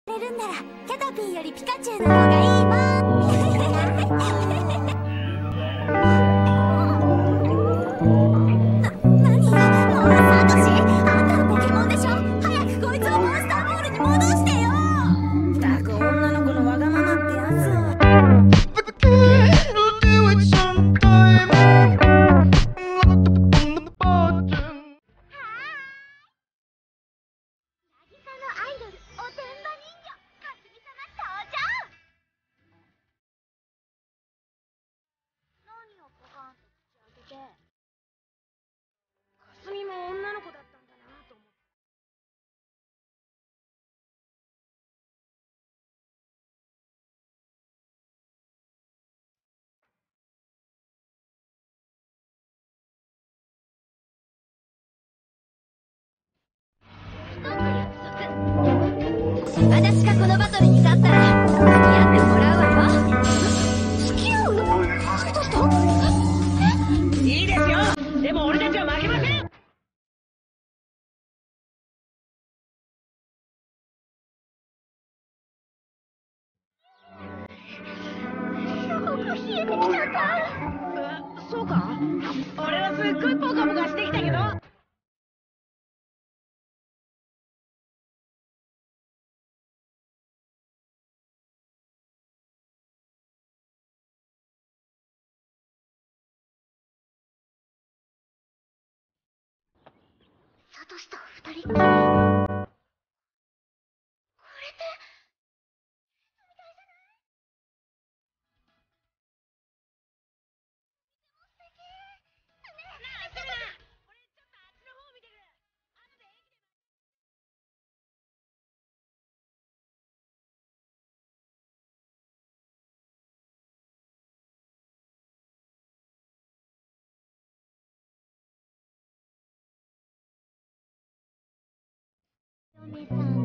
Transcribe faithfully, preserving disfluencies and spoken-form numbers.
れるんならキャタピーよりピカチュウの方がいいわ。な、何よ、もうサトシ、あんたのポケモンでしょ。早くこいつをモンスターボールに戻してよ。ったく女の子のわがままってやつは。かすみも女の子だったんだなと思って。私がこのバトルに勝ったら付き合ってもらうわよ。付き合うの？どうした？いいですよ。でも俺たちは負けません。すごく冷えてきちゃった。そうか？俺はすっごいポカポカしてきたけど。サトシと二人っきり。これってお姉さん。